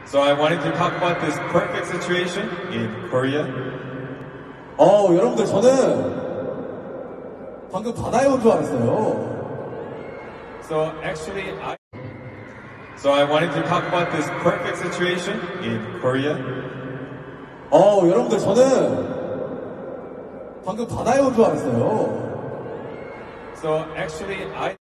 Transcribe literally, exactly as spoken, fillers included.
So I wanted to talk about this perfect situation in Korea. 어, 여러분들 저는 방금 바다에 온 줄 알았어요. So actually, I so I wanted to talk about this perfect situation in Korea. 어, 여러분들 저는 방금 바다에 온 줄 알았어요. So actually, I